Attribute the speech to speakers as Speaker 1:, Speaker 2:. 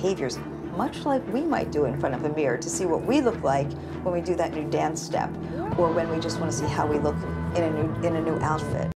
Speaker 1: behaviors, much like we might do in front of a mirror to see what we look like when we do that new dance step, or when we just want to see how we look in a new outfit.